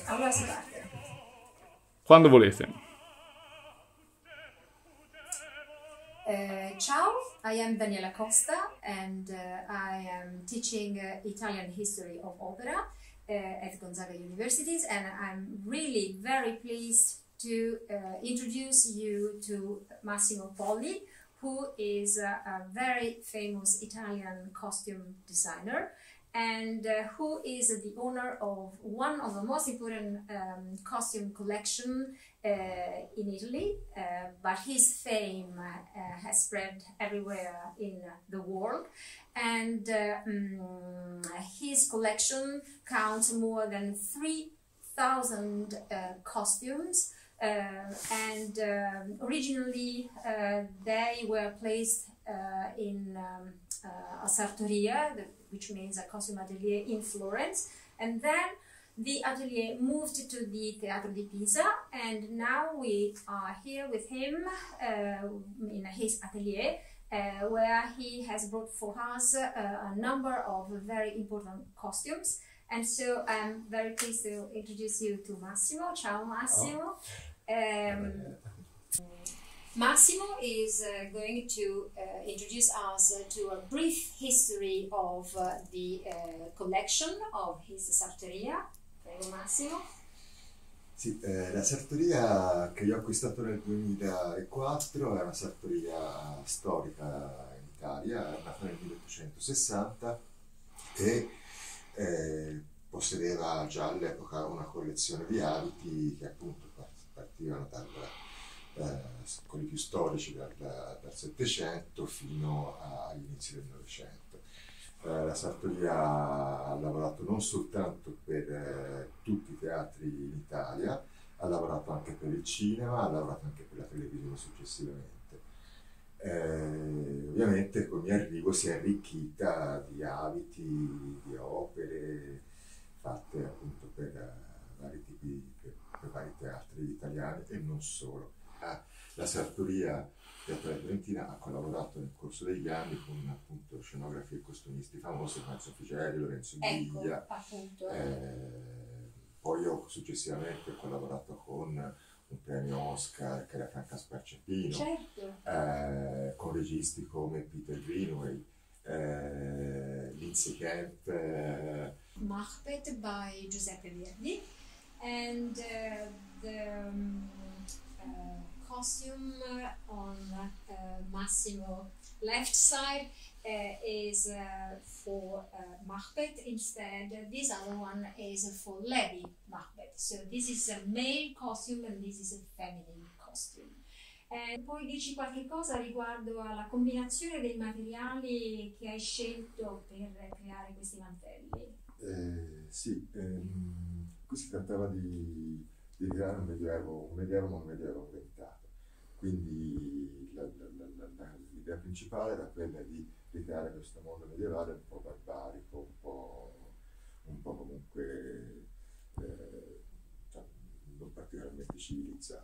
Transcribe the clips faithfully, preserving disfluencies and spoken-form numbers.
allora si parte. Quando volete. Uh, ciao, I am Daniela Costa and uh, I am teaching uh, Italian history of opera uh, at Gonzaga Universities, and I'm really very pleased to uh, introduce you to Massimo Polli, who is uh, a very famous Italian costume designer and uh, who is the owner of one of the most important um, costume collection uh, in Italy, uh, but his fame uh, has spread everywhere in the world, and uh, um, his collection counts more than three thousand uh, costumes, uh, and uh, originally uh, they were placed uh, in um, uh, a sartoria, which means a costume atelier in Florence, and then the atelier moved to the Teatro di Pisa, and now we are here with him uh, in his atelier, uh, where he has brought for us uh, a number of very important costumes. And so I'm very pleased to introduce you to Massimo. Ciao Massimo. Oh. Um, Massimo is uh, going to uh, introduce us uh, to a brief history of uh, the uh, collection of his sartoria. Prego Massimo. Sì, eh, la sartoria che io ho acquistato nel duemilaquattro è una sartoria storica in Italia, è nata nel milleottocentosessanta e eh, possedeva già all'epoca una collezione di abiti che appunto partivano dal Eh, quelli più storici dal, dal Settecento fino all'inizio del Novecento. Eh, la sartoria ha lavorato non soltanto per eh, tutti i teatri in Italia, ha lavorato anche per il cinema, ha lavorato anche per la televisione successivamente. Eh, ovviamente con il mio arrivo si è arricchita di abiti, di opere fatte appunto per uh, vari tipi, per, per vari teatri italiani e non solo. La sartoria teatrale fiorentina ha collaborato nel corso degli anni con appunto scenografi e costumisti famosi, Lorenzo Figelli, Lorenzo Biglia. Ecco, appunto. Eh, poi io successivamente ho collaborato con un premio Oscar che era Franca Sparciapino, certo. eh, con registi come Peter Greenaway, eh, Lindsay Kemp. Eh. Macbeth by Giuseppe Verdi, and uh, the um, uh, costume on uh, Massimo left side uh, is uh, for uh, Macbeth. Instead, this other one is for Lady Macbeth. So this is a male costume and this is a feminine costume. E poi dici qualche cosa riguardo alla combinazione dei materiali che hai scelto per creare questi mantelli? Eh, sì, ehm, qui si trattava di, di creare un medioevo, un medioevo ma un medioevo inventato. Quindi la, la, la, la, l'idea principale era quella di ricreare questo mondo medievale un po' barbarico, un po', un po' comunque eh, cioè, non particolarmente civilizzato.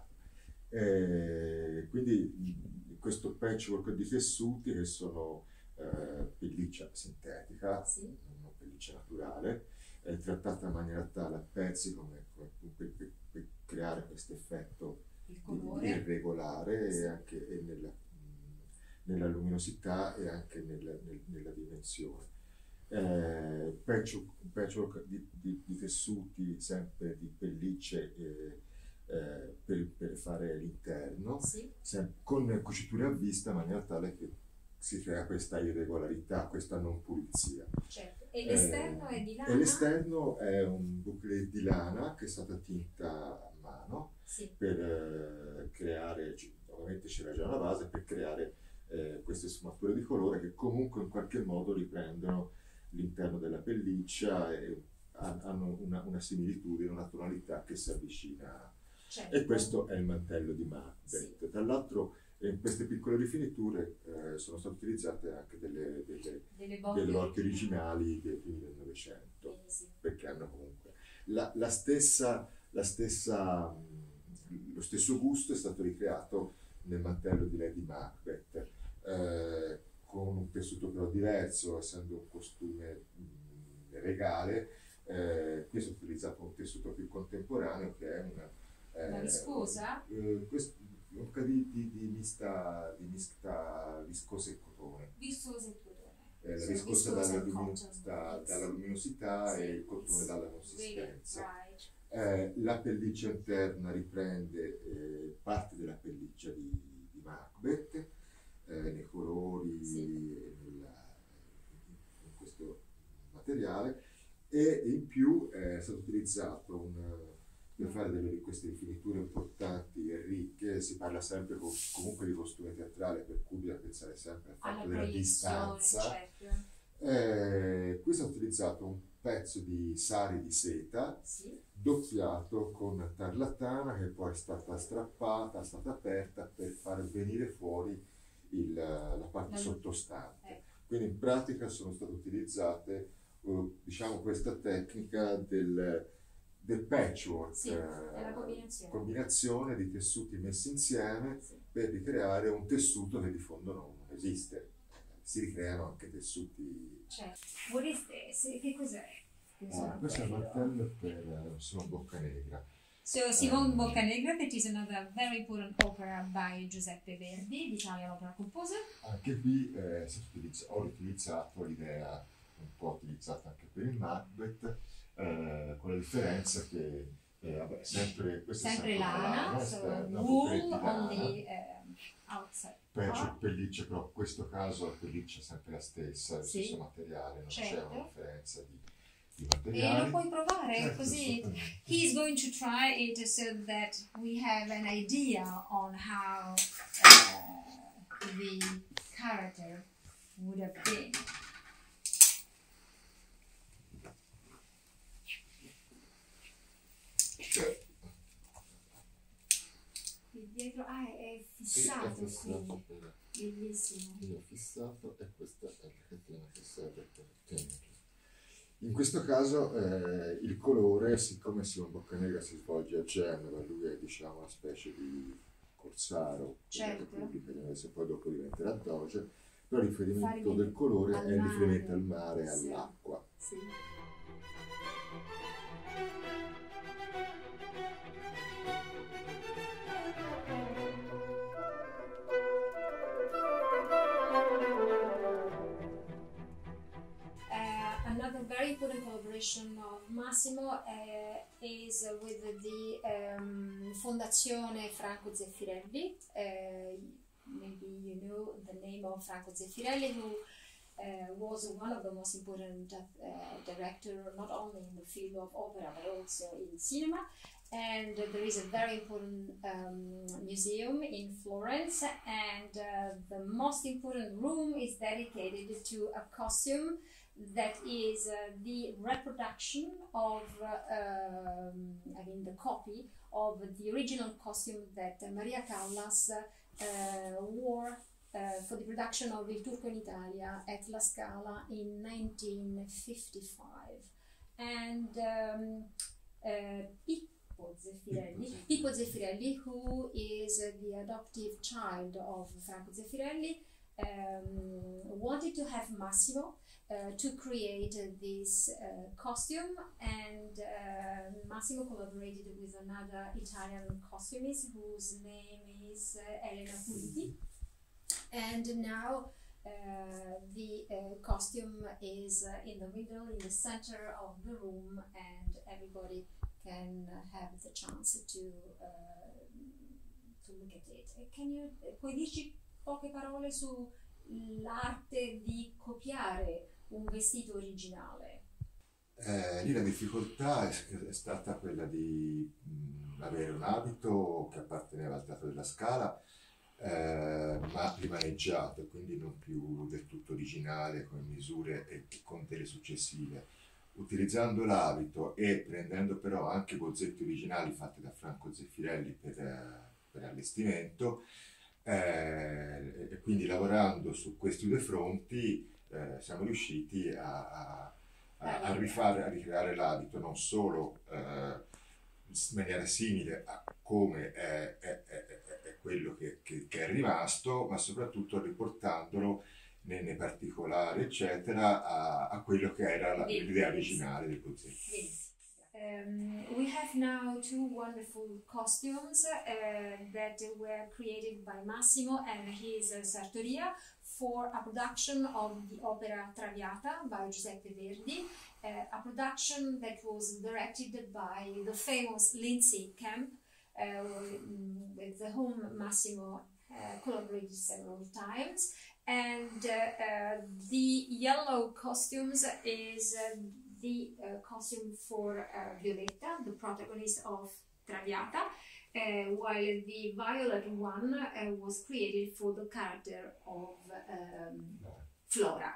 E quindi questo patchwork di tessuti che sono eh, pelliccia sintetica, sì, non pelliccia naturale, è trattata in maniera tale a pezzi come, come per, per, per creare questo effetto irregolare, sì, e anche e nella, nella luminosità e anche nella, nel, nella dimensione. Eh, patchwork, patchwork di, di, di tessuti, sempre di pellicce eh, eh, per, per fare l'interno, sì, con cuciture a vista in maniera tale che si crea questa irregolarità, questa non pulizia. Certo. E l'esterno eh, è di lana? E l'esterno è un bouclé di lana che è stata tinta a mano, sì, per eh, creare, ovviamente c'era già una base, per creare eh, queste sfumature di colore che comunque in qualche modo riprendono l'interno della pelliccia e hanno una, una similitudine, una tonalità che si avvicina. Certo. E questo è il mantello di Macbeth. Sì. Tra l'altro in queste piccole rifiniture eh, sono state utilizzate anche delle, delle, delle borchie originali dei primi del Novecento, eh, sì, perché hanno comunque la, la stessa, la stessa, lo stesso gusto è stato ricreato nel mantello di Lady Macbeth, eh, con un tessuto però diverso, essendo un costume mh, regale. Eh, questo ho utilizzato un tessuto più contemporaneo che è una, eh, La viscosa? Eh, questo, un po' di, di, di mista, di mista viscosa e cotone. Viscosa e cotone. Eh, la So viscosa viscosa dalla, and lumino- cotton. da- It's- dalla luminosità sì, e il cotone it's dalla really consistenza. bright. Eh, la pelliccia interna riprende eh, parte della pelliccia di, di Macbeth, eh, nei colori Sì. e nella- in questo materiale, e in più eh, è stato utilizzato un, per fare delle di queste rifiniture importanti e ricche. Si parla sempre co- comunque di costume teatrale, per cui bisogna pensare sempre al fatto Alla della proiezione, distanza. certo. Eh, qui è stato utilizzato un pezzo di sari di seta Sì. doppiato con tarlatana, che poi è stata strappata, è stata aperta per far venire fuori il- la parte La- sottostante. ecco. Quindi in pratica sono state utilizzate eh, diciamo questa tecnica del, del patchwork, Sì, eh, della combinazione. combinazione di tessuti messi insieme Sì. per ricreare un tessuto che di fondo non esiste. Si ricreano anche tessuti. Certo. What is this? Che cos'è? Ah, questo è il martello per uh, Simone Boccanegra. So Simone Um, Boccanegra, that is another very important opera by Giuseppe Verdi, the Italian opera composer. Anche qui eh, si utilizza- ho riutilizzato l'idea un po' utilizzata anche per il Macbeth, eh, con la differenza che eh, vabbè, sempre, questa è Sempre sempre una lana, so esterna, wool buchetti di on lana, the um, outside poi c'è part. pelliccia, però in questo caso la pelliccia è sempre la stessa, il Sì. stesso materiale, non c'è Certo. una differenza di, di E materiali. lo puoi provare Certo, così. assolutamente. He's going to try it so that we have an idea on how uh, the character would have been. Cioè, Qui dietro, ah, è sì, è fissato fissato qui. per- Bellissimo. io ho fissato e questa è la catena fissata per tenerlo. In questo caso eh, il colore, siccome Simone Boccanegra si svolge a Genova, lui è diciamo una specie di corsaro della Certo. Repubblica di Venezia, poi dopo diventerà doge, però il riferimento Riferimento del colore al è il riferimento mare. al mare e Sì. all'acqua. Sì. Uh, another very important collaboration of Massimo uh, is with the um, Fondazione Franco Zeffirelli. Uh, maybe you know the name of Franco Zeffirelli, who uh, was one of the most important uh, director, not only in the field of opera but also in cinema. And there is a very important um, museum in Florence, and uh, the most important room is dedicated to a costume that is uh, the reproduction of, uh, um, I mean, the copy of the original costume that Maria Callas uh, wore uh, for the production of Il Turco in Italia at La Scala in nineteen fifty-five. And um, uh, Pippo Zeffirelli, Pippo Zeffirelli, who is uh, the adoptive child of Franco Zeffirelli, um, wanted to have Massimo uh, to create uh, this uh, costume, and uh, Massimo collaborated with another Italian costumist whose name is uh, Elena Puliti, and now uh, the uh, costume is uh, in the middle, in the center of the room, and everybody can uh, have the chance to uh, to look at it. Can you, puoi dirci poche parole sull'arte di copiare un vestito originale? Eh, lì la difficoltà è, è stata quella di mh, avere un abito che apparteneva al Teatro della Scala, eh, ma rimaneggiato, quindi non più del tutto originale, con misure e con delle successive. Utilizzando l'abito e prendendo però anche bozzetti originali fatti da Franco Zeffirelli per, eh, per allestimento, eh, e quindi lavorando su questi due fronti eh, siamo riusciti a, a, a, a rifare, a ricreare l'abito non solo eh, in maniera simile a come è, è, è, è quello che, che, che è rimasto, ma soprattutto riportandolo nei, nei particolari, eccetera, a, a quello che era la, l'idea originale del progetto. Um, we have now two wonderful costumes uh, that were created by Massimo and his uh, sartoria for a production of the opera Traviata by Giuseppe Verdi, uh, a production that was directed by the famous Lindsay Kemp, uh, with whom Massimo uh, collaborated several times. And uh, uh, the yellow costumes is uh, the uh, costume for uh, Violetta, the protagonist of Traviata, uh, while the violet one uh, was created for the character of um, Flora.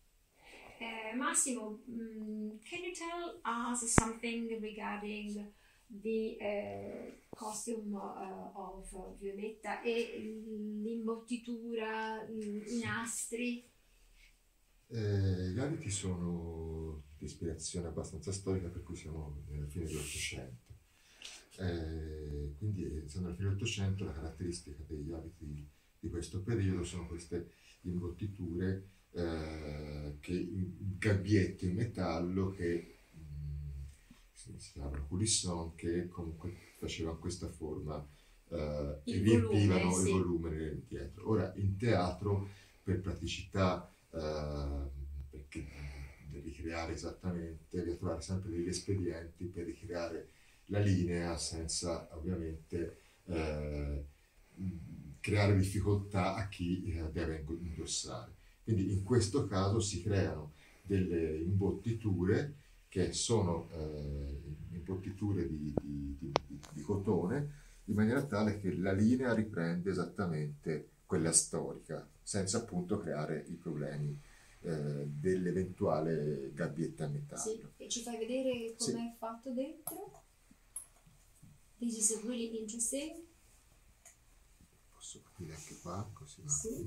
Uh, Massimo, um, can you tell us something regarding the uh, costume uh, of uh, Violetta e l'imbottitura, i nastri? Eh, gli abiti sono di ispirazione abbastanza storica, per cui siamo nella fine dell'Ottocento. Eh, quindi, essendo alla fine dell'Ottocento, la caratteristica degli abiti di questo periodo sono queste imbottiture, eh, che, gabbietti in metallo che mh, si, si chiamano coulisson, che comunque facevano questa forma eh, e riempivano il volume dietro. Ora, in teatro, per praticità, Uh, perché devi creare esattamente, devi trovare sempre degli espedienti per ricreare la linea senza ovviamente uh, creare difficoltà a chi uh, deve indossare. Quindi in questo caso si creano delle imbottiture che sono uh, imbottiture di, di, di, di, di cotone, in maniera tale che la linea riprende esattamente quella storica, senza appunto creare i problemi eh, dell'eventuale gabbietta a metallo. Sì, e ci fai vedere come sì. è fatto dentro? This is really interesting. Posso capire anche qua, così va. Sì.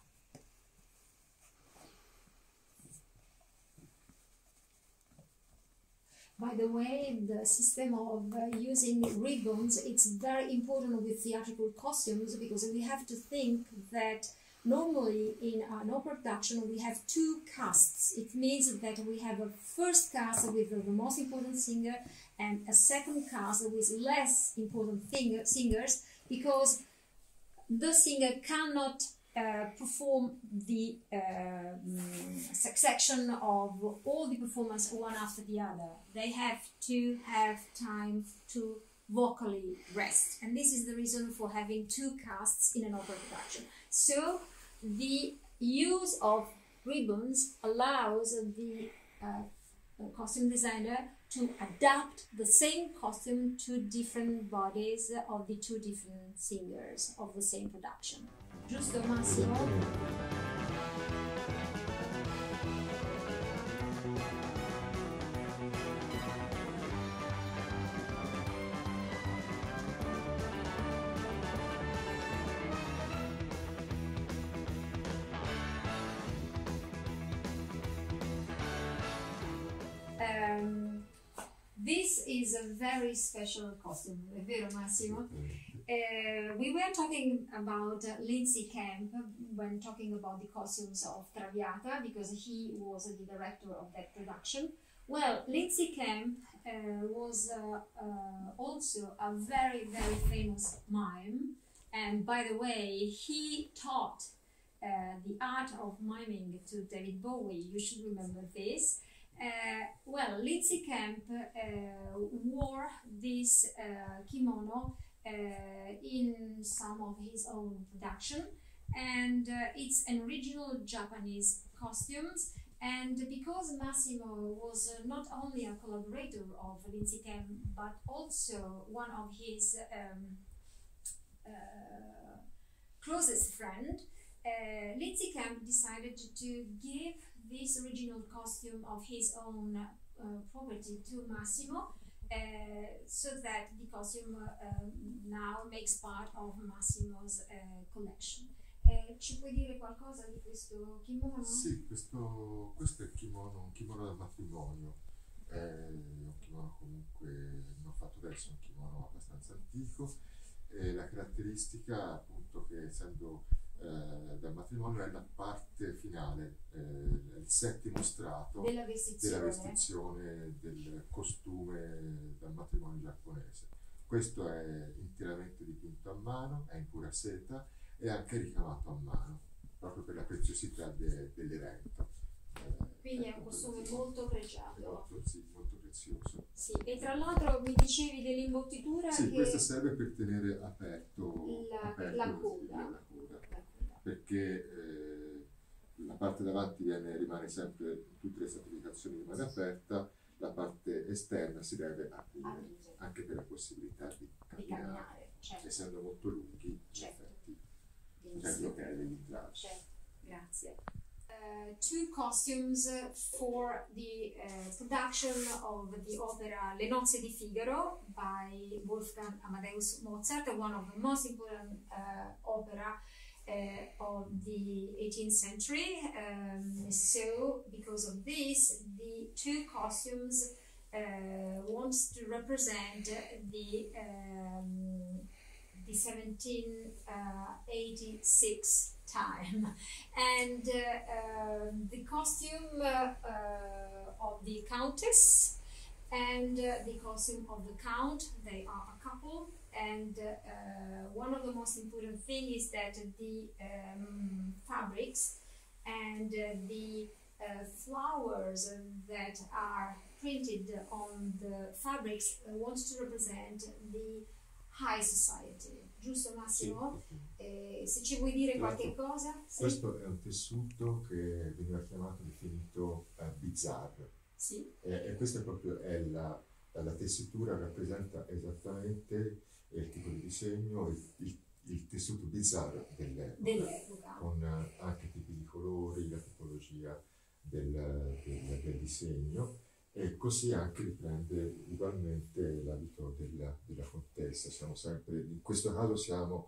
By the way, the system of uh, using ribbons, it's very important with theatrical costumes, because we have to think that normally in an opera production we have two casts. It means that we have a first cast with the most important singer and a second cast with less important singer, singers, because the singer cannot Uh, perform the uh, succession of all the performance one after the other. They have to have time to vocally rest, and this is the reason for having two casts in an opera production. So the use of ribbons allows the uh, costume designer to adapt the same costume to different bodies of the two different singers of the same production. Giusto, Massimo? Um, this is a very special costume, è vero, Massimo? Uh, we were talking about uh, Lindsay Kemp when talking about the costumes of Traviata, because he was uh, the director of that production. Well, Lindsay Kemp uh, was uh, uh, also a very, very famous mime, and by the way, he taught uh, the art of miming to David Bowie. You should remember this. Uh, well, Lindsay Kemp uh, wore this uh, kimono Uh, in some of his own production, and uh, it's an original Japanese costumes. And because Massimo was uh, not only a collaborator of Lindsay Kemp, but also one of his um, uh, closest friend, uh, Lindsay Kemp decided to give this original costume of his own uh, property to Massimo. Uh, so that the costume uh, now makes part of Massimo's uh, collection. Eh, ci puoi dire qualcosa di questo kimono? Sì, questo, questo è il kimono, un kimono da matrimonio. È un kimono comunque non fatto adesso, è un kimono abbastanza antico. E la caratteristica appunto che essendo eh, del matrimonio è la parte finale, eh, il settimo strato Della vestizione. della vestizione del costume del matrimonio giapponese. Questo è interamente dipinto a mano, è in pura seta e anche ricamato a mano, proprio per la preziosità de, dell'evento. Eh, Quindi è ecco, un costume quello molto pregiato. molto, sì, molto prezioso. Sì, e tra l'altro mi dicevi dell'imbottitura Sì, che... questa serve per tenere aperto La- aperto la il- coda. la coda, La coda. perché eh, la parte davanti viene, rimane sempre, in tutte le stratificazioni rimane aperta, la parte esterna si deve aprire, Aprire. anche per la possibilità di Di camminare, camminare, certo. essendo molto lunghi, in Certo. effetti, c'è il Benissimo. bloccare degli intralci. Certo, grazie. Uh, two costumes for the uh, production of the opera Le nozze di Figaro by Wolfgang Amadeus Mozart, one of the most important uh, opera uh, of the eighteenth century. Um, so, because of this, the two costumes uh, wants to represent the um, the seventeen eighty-six time, and uh, um, the costume uh, uh, of the countess and uh, the costume of the count. They are a couple, and uh, one of the most important thing is that the um, fabrics and uh, the uh, flowers that are printed on the fabrics uh, want to represent the high society, giusto Massimo? Sì, sì. Eh, se ci vuoi dire qualche Certo. cosa? Sì. Questo è un tessuto che veniva chiamato, definito eh, bizzarro. Sì. E, e questa è proprio è la, la tessitura rappresenta esattamente il tipo di disegno, il, il, il tessuto bizzarro dell'epoca, Dell'epoca. con eh, anche tipi di colori, la tipologia del, del, del disegno, e così anche riprende ugualmente l'abito della, della contessa. Siamo sempre, in questo caso siamo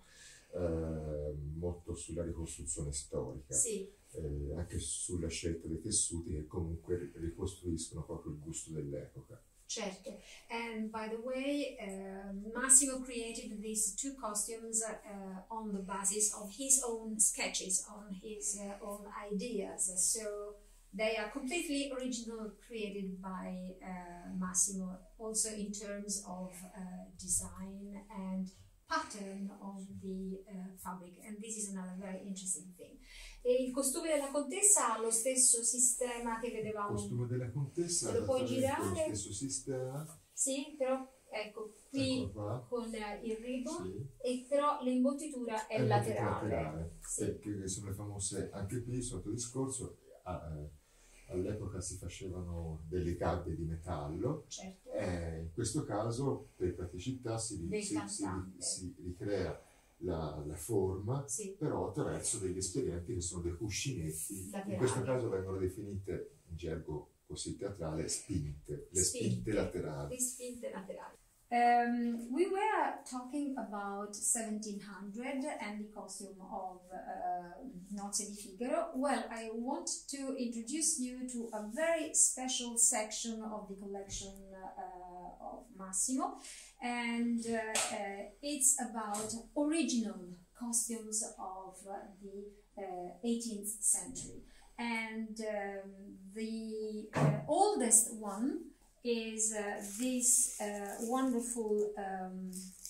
eh, molto sulla ricostruzione storica. Sì. Eh, anche sulla scelta dei tessuti che comunque ricostruiscono proprio il gusto dell'epoca. Certo. And by the way, uh, Massimo created these two costumes uh, on the basis of his own sketches, on his uh, own ideas. So they are completely original, created by uh, Massimo, also in terms of uh, design and pattern of the uh, fabric, and this is another very interesting thing. E il costume della contessa ha lo stesso sistema che Il vedevamo. costume della contessa Te lo puoi esattamente girare? lo stesso sistema, Sì, però ecco qui ecco qua, con eh, il ribbon, sì, e però l'imbottitura è, è laterale. laterale, Sì. perché sono le famose, anche qui sotto discorso, a- eh, all'epoca si facevano delle gabbie di metallo, Certo. e in questo caso per praticità si, ri- Del si, si, cantante. si ricrea la, la forma, Sì. però attraverso degli espedienti che sono dei cuscinetti, in Laterali. questo caso vengono definite in gergo così teatrale spinte, le spinte, Spinte. laterali. Le spinte laterali. Um, we were talking about seventeen hundred and the costume of uh, Nozze di Figaro. Well, I want to introduce you to a very special section of the collection uh, of Massimo, and uh, uh, it's about original costumes of uh, the uh, eighteenth century. And um, the uh, oldest one is uh, this uh, wonderful um,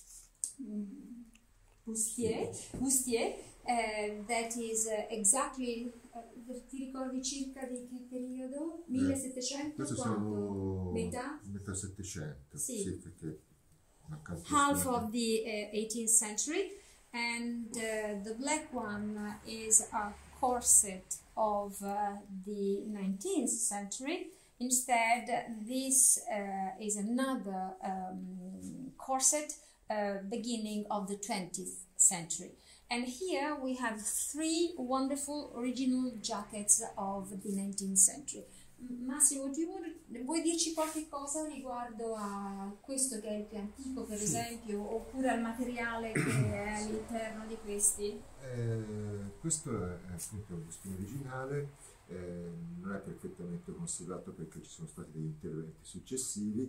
bustier, bustier uh, that is uh, exactly, uh, ti ricordi circa di che periodo? millesettecento? Questo Quando? sono Metà? metà settecento, Sì. perché Half of the uh, eighteenth century, and uh, the black one is a corset of uh, the nineteenth century. Instead, this uh, is another um, corset uh, beginning of the twentieth century. And here we have three wonderful original jackets of the nineteenth century. Massimo, tu vuoi, vuoi dirci qualche cosa riguardo a questo che è il più antico, per Sì. esempio, oppure al materiale che è all'interno di questi? Eh, questo è appunto un costume originale, eh, non è perfettamente conservato perché ci sono stati degli interventi successivi,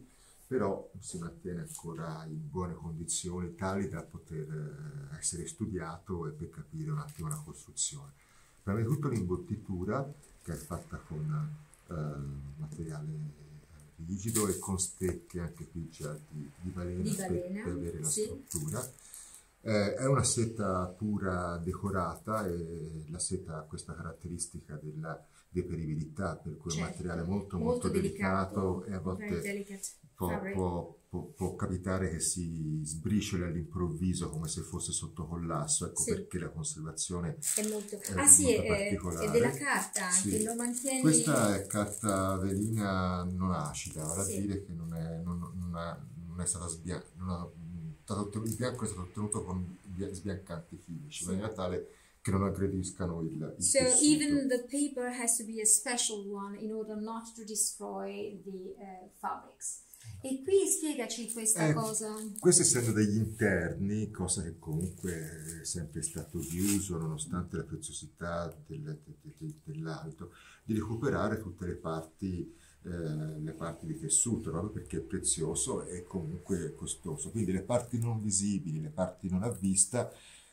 però si mantiene ancora in buone condizioni, tali da poter eh, essere studiato e per capire un attimo la costruzione. Prima di tutto l'imbottitura, che è fatta con eh, materiale rigido e con stecche, anche qui già di, di balena, Di per, balena, per avere la sì. struttura. Eh, è una seta pura decorata e la seta ha questa caratteristica della deperibilità, per cui è un Certo, materiale molto molto, molto delicato, delicato, e a very volte delicate può, fabric. può, può, può capitare che si sbricioli all'improvviso come se fosse sotto collasso, ecco Sì. perché la conservazione È molto... è Ah sì, molto è, particolare. è della carta anche, Sì. lo mantieni... Questa è carta velina non acida, vale a Sì. dire che non è, non, non ha, non è stata sbiancata, il bianco è stato ottenuto con sbiancanti chimici, Sì. in maniera tale che non aggrediscano il, il So tessuto. even the paper has to be a special one in order not to destroy the uh, fabrics. E qui spiegaci questa Eh, cosa. Questo essendo degli interni, cosa che comunque è sempre stato di uso nonostante la preziosità del, del, del, dell'abito, di recuperare tutte le parti, eh, le parti di tessuto, proprio perché è prezioso e comunque costoso. Quindi le parti non visibili, le parti non a vista,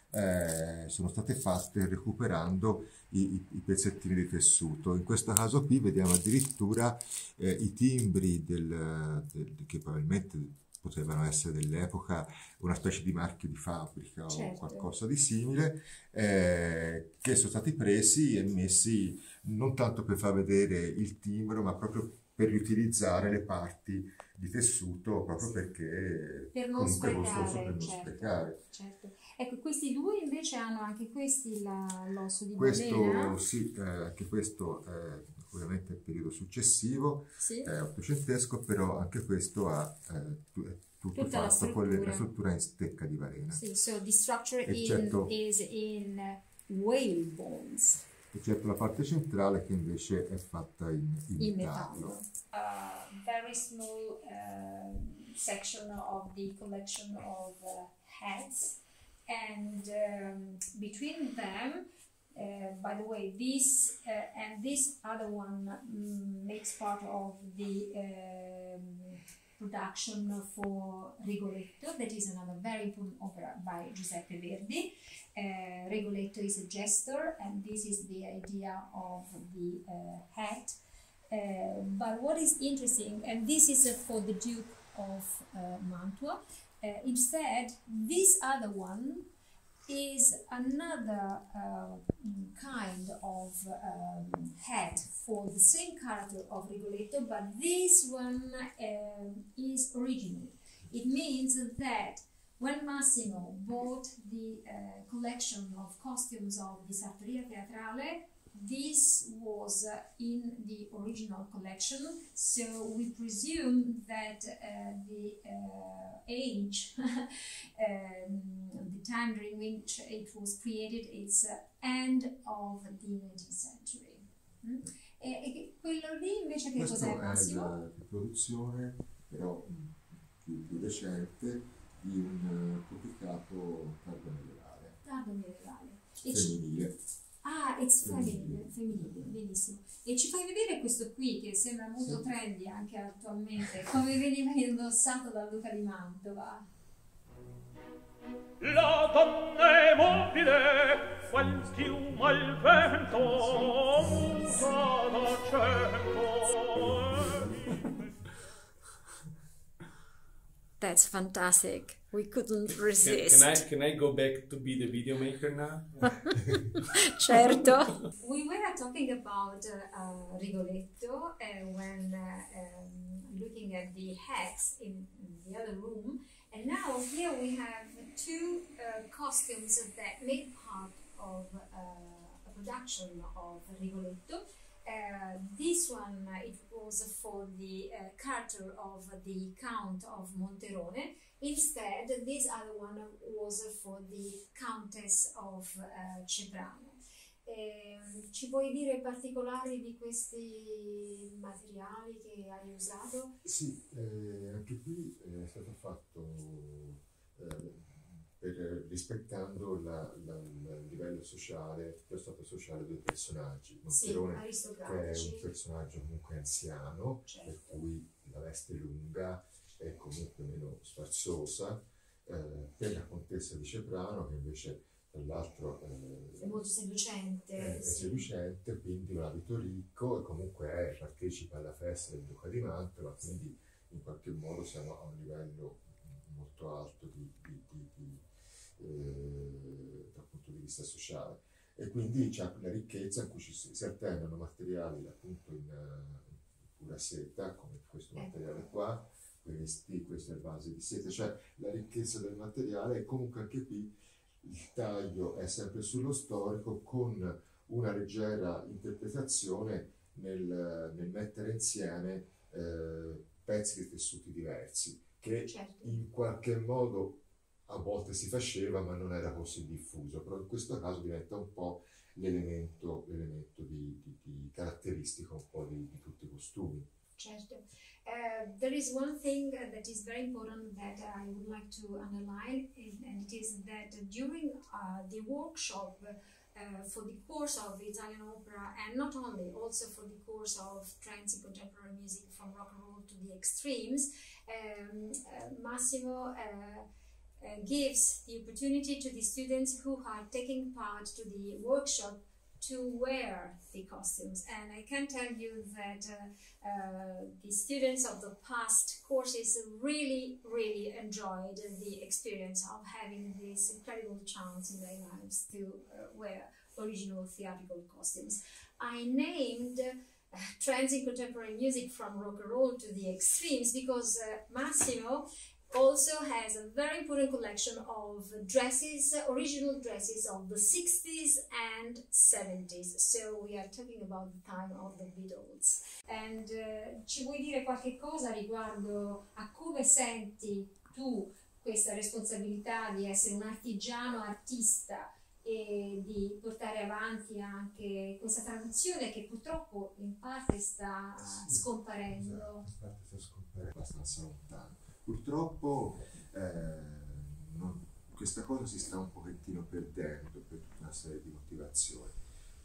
eh, sono state fatte recuperando i, i, i pezzettini di tessuto. In questo caso qui vediamo addirittura eh, i timbri del, del, che probabilmente potevano essere dell'epoca una specie di marchio di fabbrica Certo. o qualcosa di simile, eh, che sono stati presi e messi non tanto per far vedere il timbro, ma proprio per riutilizzare le parti di tessuto, proprio perché Per non comunque è sprecare, costoso per non certo, sprecare. certo. Ecco, questi due invece hanno anche questi la- l'osso di Questo balena. sì, eh, anche questo è ovviamente il periodo successivo, Sì. è ottocentesco, però anche questo ha eh, tu- è tutto Tutta la fatto con le- struttura. la struttura in stecca di balena, Sì, so the structure in, Eccetto- is in uh, whale bones. eccetto la parte centrale che invece è fatta in, in In metallo. metallo. A very small uh, section of the collection of uh, hats, and um, between them, uh, by the way, this uh, and this other one mm, makes part of the um, production for Rigoletto. That is another very important opera by Giuseppe Verdi. Uh, Rigoletto is a jester, and this is the idea of the uh, hat. Uh, but what is interesting, and this is uh, for the Duke of uh, Mantua, uh, instead, this other one is another uh, kind of um, hat for the same character of Rigoletto, but this one um, is original. It means that when Massimo bought the uh, collection of costumes of the Sartoria Teatrale, this was uh, in the original collection, so we presume that uh, the uh, age, um, the time during which it was created, is uh, end of the nineteenth century. Mm? E, e quello lì invece che Questo cos'è, è Massimo? la riproduzione, però più, più recente, di un uh, pubblicato tardo medievale, Tardo medievale. E ci- femminile. Ah, it's Femminile. femminile, femminile, benissimo. E ci fai vedere questo qui che sembra molto Sì. trendy anche attualmente, come veniva indossato da Luca di Mantova. La donna è mobile, qual schiuma il vento, muta d'accento. That's fantastic. We couldn't Can, resist. can I can I go back to be the video maker now? Certo. We were talking about uh, uh, Rigoletto uh, when uh, um, looking at the hats in the other room, and now here we have two uh, costumes that made part of uh, a production of Rigoletto. Uh, this one uh, it was for the uh, character of the Count of Monterone. Instead, this other one was for the Countess of uh, Ceprano. Eh, ci puoi dire particolari di questi materiali che hai usato? Sì, eh, anche qui è stato fatto eh, per, rispettando la, la, il livello sociale, lo stato sociale dei personaggi. Sì, Monterone, che è aristocratici. un personaggio comunque anziano, Certo. per cui la veste lunga, è comunque meno sfarzosa, eh, per la contessa di Ceprano, che invece tra l'altro eh, è molto seducente, è, è sì. seducente, quindi un abito ricco, e comunque è, partecipa alla festa del Duca di Mantova, quindi in qualche modo siamo a un livello molto alto di, di, di, di, eh, dal punto di vista sociale, e quindi c'è la ricchezza in cui ci si, si alternano materiali appunto in, in pura seta, come questo materiale qua, questi, questa è base di seta, cioè la ricchezza del materiale, e comunque anche qui il taglio è sempre sullo storico, con una leggera interpretazione nel, nel mettere insieme eh, pezzi di tessuti diversi, che Certo. in qualche modo a volte si faceva ma non era così diffuso, però in questo caso diventa un po' l'elemento, l'elemento di, di, di caratteristico un po' di, di tutti i costumi. Certo. Uh, there is one thing uh, that is very important that uh, I would like to underline, and, and it is that during uh, the workshop uh, for the course of Italian opera, and not only, also for the course of trance in contemporary music from rock and roll to the extremes, um, uh, Massimo uh, uh, gives the opportunity to the students who are taking part to the workshop to wear the costumes, and I can tell you that uh, uh, the students of the past courses really, really enjoyed the experience of having this incredible chance in their lives to uh, wear original theatrical costumes. I named uh, Trends in Contemporary Music from Rock and Roll to the Extremes because uh, Massimo also has a very important collection of dresses, original dresses of the sixties and seventies. So we are talking about the time of the Beatles. And uh, ci vuoi dire qualche cosa riguardo a come senti tu questa responsabilità di essere un artigiano artista e di portare avanti anche questa tradizione che purtroppo in parte sta Sì, scomparendo? Esatto, in parte sta scomparendo abbastanza lontano. Purtroppo eh, non, questa cosa si sta un pochettino perdendo per tutta una serie di motivazioni.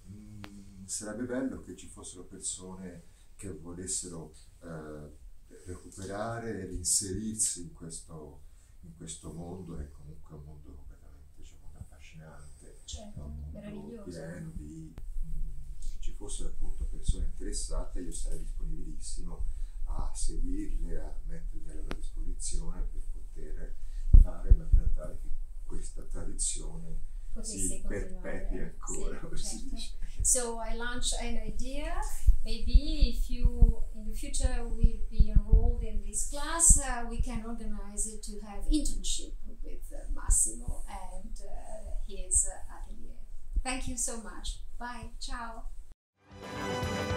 Mm, sarebbe bello che ci fossero persone che volessero eh, recuperare e inserirsi in questo, in questo mondo, che comunque è un mondo completamente, diciamo, affascinante, Certo, è un mondo meraviglioso. pieno di... Mm, se ci fossero appunto persone interessate, io sarei disponibilissimo a seguirle, a mettermi alla loro disposizione per poter fare in maniera tale che questa tradizione si perpetui ancora, come si dice. So I launched an idea. Maybe if you in the future will be enrolled in this class, uh, we can organize it to have internship with uh, Massimo and uh, his uh, atelier. Thank you so much. Bye. Ciao.